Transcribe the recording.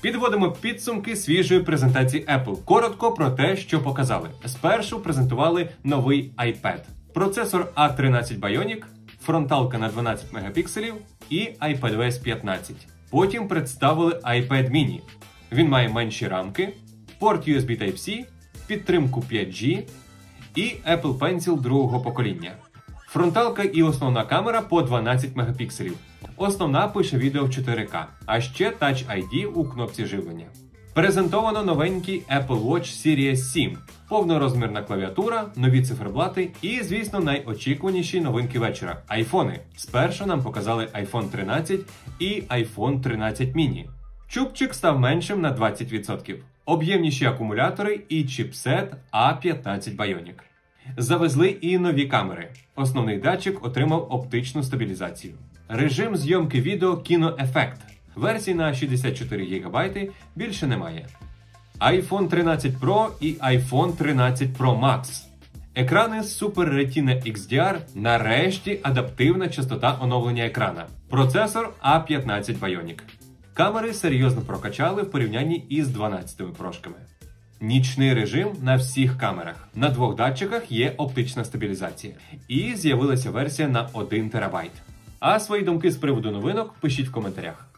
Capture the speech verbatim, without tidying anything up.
Підводимо підсумки свіжої презентації Apple. Коротко про те, що показали. Спершу презентували новий iPad. Процесор а тринадцять Bionic, фронталка на дванадцять мегапікселів і iPadOS п'ятнадцять. Потім представили iPad mini. Він має менші рамки, порт ю ес бі Type-C, підтримку п'ять джі і Apple Pencil другого покоління. Фронталка і основна камера по дванадцять мегапікселів. Основна пише відео в чотири ка, а ще Touch ай ді у кнопці живлення. Презентовано новенький Apple Watch Series сім, повнорозмірна клавіатура, нові циферблати і, звісно, найочікуваніші новинки вечора – айфони. Спершу нам показали айфон тринадцять і айфон тринадцять mini. Чубчик став меншим на двадцять відсотків. Об'ємніші акумулятори і чіпсет а п'ятнадцять Bionic. Завезли і нові камери. Основний датчик отримав оптичну стабілізацію. Режим зйомки відео кіноефект. Версій на шістдесят чотири гігабайти більше немає. айфон тринадцять Pro і айфон тринадцять Pro Max. Екрани Super Retina ікс ді ар, нарешті адаптивна частота оновлення екрана. Процесор а п'ятнадцять Bionic. Камери серйозно прокачали в порівнянні із дванадцятими прошками. Нічний режим на всіх камерах. На двох датчиках є оптична стабілізація. І з'явилася версія на один терабайт. А свої думки з приводу новинок пишіть в коментарях.